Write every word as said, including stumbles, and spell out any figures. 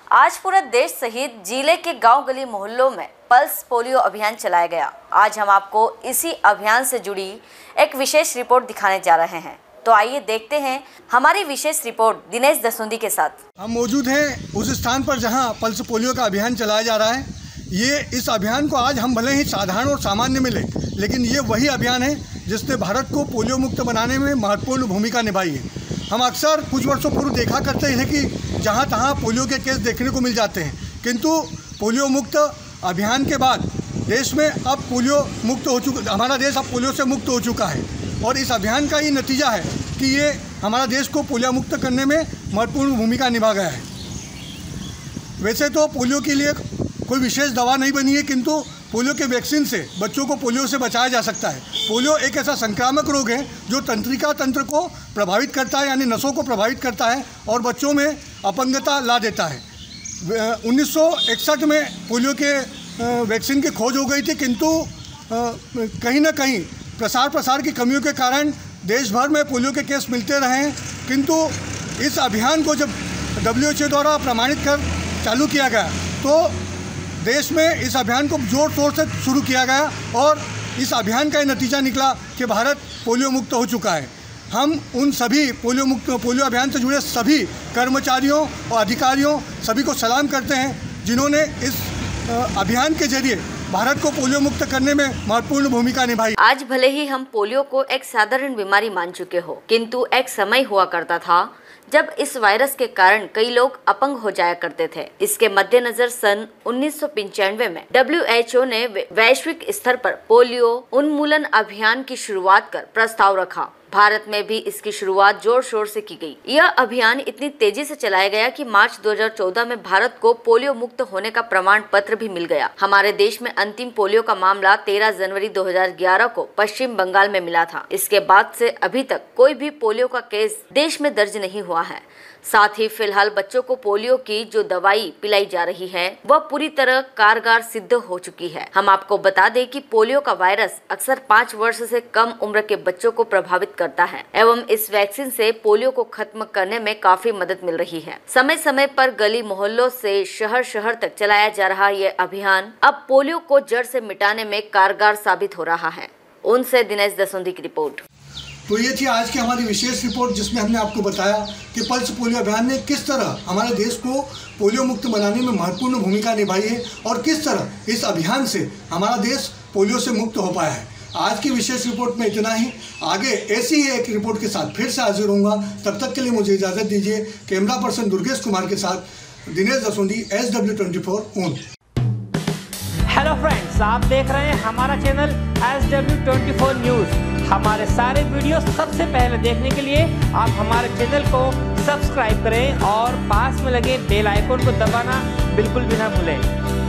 आज पूरा देश सहित जिले के गांव गली मोहल्लों में पल्स पोलियो अभियान चलाया गया। आज हम आपको इसी अभियान से जुड़ी एक विशेष रिपोर्ट दिखाने जा रहे हैं, तो आइए देखते हैं हमारी विशेष रिपोर्ट दिनेश दसुंदी के साथ। हम मौजूद हैं उस स्थान पर जहां पल्स पोलियो का अभियान चलाया जा रहा है। ये इस अभियान को आज हम भले ही साधारण और सामान्य मिले, लेकिन ये वही अभियान है जिसने भारत को पोलियो मुक्त बनाने में महत्वपूर्ण भूमिका निभाई है। हम अक्सर कुछ वर्षों पूर्व देखा करते हैं कि जहाँ तहाँ पोलियो के केस देखने को मिल जाते हैं, किंतु पोलियो मुक्त अभियान के बाद देश में अब पोलियो मुक्त हो चुका, हमारा देश अब पोलियो से मुक्त हो चुका है। और इस अभियान का ये नतीजा है कि ये हमारा देश को पोलियो मुक्त करने में महत्वपूर्ण भूमिका निभा गया है। वैसे तो पोलियो के लिए कोई विशेष दवा नहीं बनी है, किंतु पोलियो के वैक्सीन से बच्चों को पोलियो से बचाया जा सकता है। पोलियो एक ऐसा संक्रामक रोग है जो तंत्रिका तंत्र को प्रभावित करता है, यानी नसों को प्रभावित करता है और बच्चों में अपंगता ला देता है। उन्नीस सौ इकसठ में पोलियो के वैक्सीन की खोज हो गई थी, किंतु कहीं ना कहीं प्रसार प्रसार की कमियों के कारण देश भर में पोलियो के केस मिलते रहे हैं। किंतु इस अभियान को जब डब्ल्यू एच ओ द्वारा प्रमाणित कर चालू किया गया तो देश में इस अभियान को जोर शोर से शुरू किया गया और इस अभियान का नतीजा निकला कि भारत पोलियो मुक्त हो चुका है। हम उन सभी पोलियो मुक्त पोलियो अभियान से जुड़े सभी कर्मचारियों और अधिकारियों सभी को सलाम करते हैं, जिन्होंने इस अभियान के जरिए भारत को पोलियो मुक्त करने में महत्वपूर्ण भूमिका निभाई। आज भले ही हम पोलियो को एक साधारण बीमारी मान चुके हो, किंतु एक समय हुआ करता था जब इस वायरस के कारण कई लोग अपंग हो जाया करते थे। इसके मद्देनजर सन उन्नीस सौ पंचानवे में डब्ल्यू एच ओ ने वैश्विक स्तर पर पोलियो उन्मूलन अभियान की शुरुआत कर प्रस्ताव रखा। भारत में भी इसकी शुरुआत जोर शोर से की गई। यह अभियान इतनी तेजी से चलाया गया कि मार्च दो हज़ार चौदह में भारत को पोलियो मुक्त होने का प्रमाण पत्र भी मिल गया। हमारे देश में अंतिम पोलियो का मामला तेरह जनवरी दो हज़ार ग्यारह को पश्चिम बंगाल में मिला था। इसके बाद से अभी तक कोई भी पोलियो का केस देश में दर्ज नहीं हुआ है। साथ ही फिलहाल बच्चों को पोलियो की जो दवाई पिलाई जा रही है वह पूरी तरह कारगर सिद्ध हो चुकी है। हम आपको बता दें कि पोलियो का वायरस अक्सर पाँच वर्ष से कम उम्र के बच्चों को प्रभावित करता है एवं इस वैक्सीन से पोलियो को खत्म करने में काफी मदद मिल रही है। समय समय पर गली मोहल्लों से शहर शहर तक चलाया जा रहा ये अभियान अब पोलियो को जड़ से मिटाने में कारगर साबित हो रहा है। उनसे दिनेश दसुंदी की रिपोर्ट। तो ये थी आज की हमारी विशेष रिपोर्ट, जिसमें हमने आपको बताया कि पल्स पोलियो अभियान ने किस तरह हमारे देश को पोलियो मुक्त बनाने में महत्वपूर्ण भूमिका निभाई है और किस तरह इस अभियान से हमारा देश पोलियो से मुक्त हो पाया है। आज की विशेष रिपोर्ट में इतना ही। आगे ऐसी ही एक रिपोर्ट के साथ फिर से हाजिर होऊंगा। तब तक के लिए मुझे इजाज़त दीजिए। कैमरा पर्सन दुर्गेश कुमार के साथ Dinesh Dasundi, S W twenty four on. Hello friends, आप देख रहे हैं हमारा channel S W twenty four news. हमारे सारे वीडियो सबसे पहले देखने के लिए आप हमारे चैनल को सब्सक्राइब करें और पास में लगे बेल आइकन को दबाना बिल्कुल भी ना भूलें।